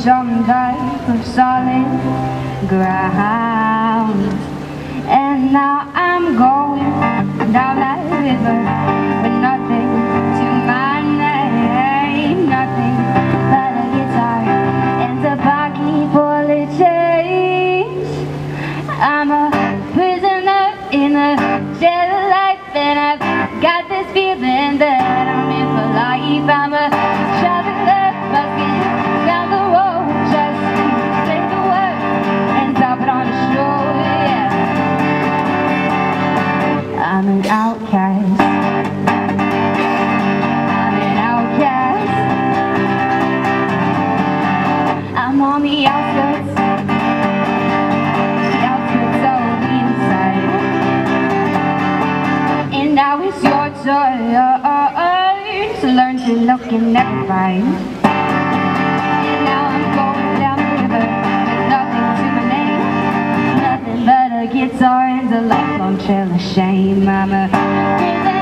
some type of solid ground. And now I'm going down that river with nothing to my name, nothing but a guitar and a pocket full of change. I'm a prisoner in a jail of life, and I've got this feeling that I'm in for life. I'm a traveler buzzing down the road just to say the word and drop it on the shore, yeah. I'm an outcast. I'm an outcast. I'm on the outskirts. And now it's your turn to learn to look and never find. And now I'm going down the river with nothing to my name, nothing but a guitar and a lifelong trail of shame. I'm a